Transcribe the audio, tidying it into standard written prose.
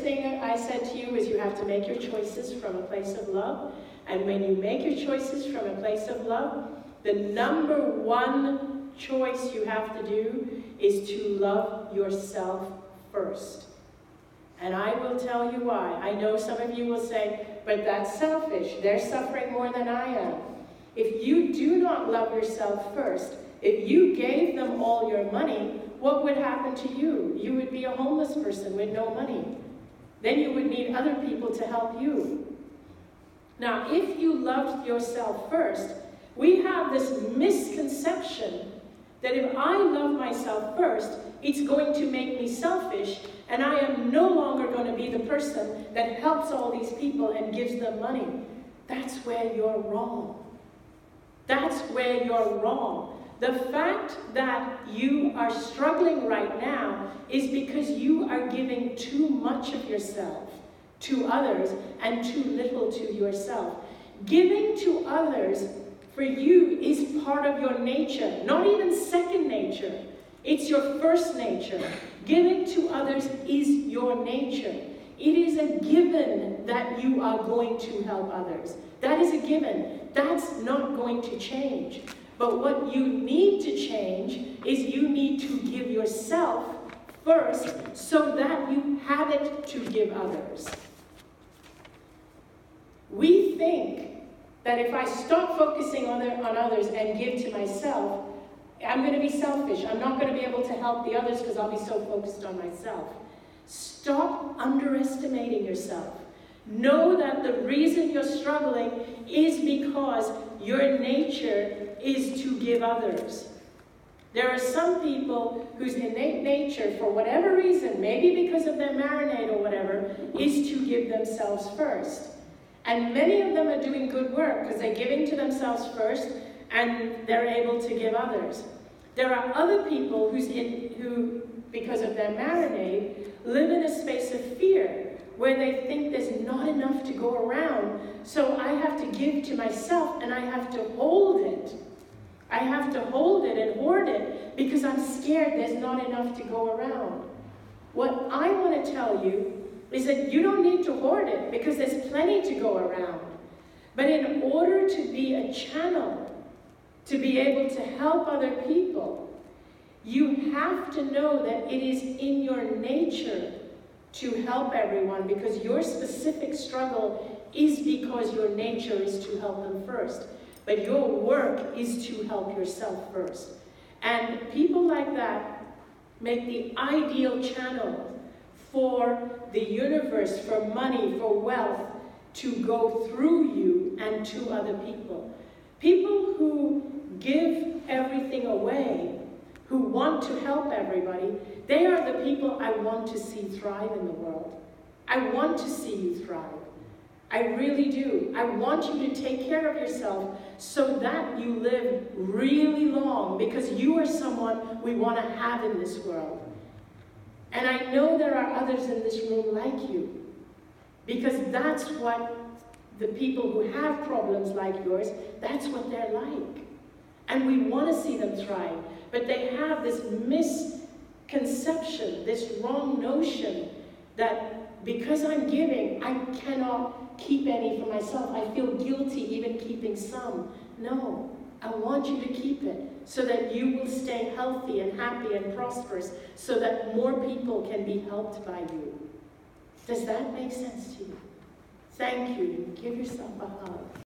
thing I said to you is you have to make your choices from a place of love. And when you make your choices from a place of love, the number one choice you have to do is to love yourself first. And I will tell you why. I know some of you will say, but that's selfish. They're suffering more than I am. If you do not love yourself first, if you gave them all your money, what would happen to you? You would be a homeless person with no money. Then you would need other people to help you. Now, if you loved yourself first, we have this misconception that if I love myself first, it's going to make me selfish, and I am no longer going to be the person that helps all these people and gives them money. That's where you're wrong. That's where you're wrong. The fact that you are struggling right now is because you are giving too much of yourself to others and too little to yourself. Giving to others for you is part of your nature, not even second nature. It's your first nature. Giving to others is your nature. It is a given that you are going to help others. That is a given. That's not going to change. But what you need to change is you need to give yourself first so that you have it to give others. We think that if I stop focusing on others and give to myself, I'm going to be selfish. I'm not going to be able to help the others because I'll be so focused on myself. Stop underestimating yourself. Know that the reason you're struggling is because your nature is to give others. There are some people whose innate nature, for whatever reason, maybe because of their marinade or whatever, is to give themselves first. And many of them are doing good work because they're giving to themselves first and they're able to give others. There are other people who, because of their marinade, live in a space of fear where they think there's not enough to go around, so I have to give to myself and I have to hold it. I have to hold it and hoard it because I'm scared there's not enough to go around. What I want to tell you is that you don't need to hoard it because there's plenty to go around. But in order to be a channel, to be able to help other people, you have to know that it is in your nature to help everyone because your specific struggle is because your nature is to help them first. But your work is to help yourself first. And people like that make the ideal channel for the universe, for money, for wealth, to go through you and to other people. People who give everything away, who want to help everybody, they are the people I want to see thrive in the world. I want to see you thrive. I really do. I want you to take care of yourself so that you live really long because you are someone we want to have in this world. And I know there are others in this room like you because that's what the people who have problems like yours, that's what they're like. And we want to see them thrive. But they have this misconception, this wrong notion that because I'm giving, I cannot keep any for myself. I feel guilty even keeping some. No, I want you to keep it so that you will stay healthy and happy and prosperous so that more people can be helped by you. Does that make sense to you? Thank you. Give yourself a hug.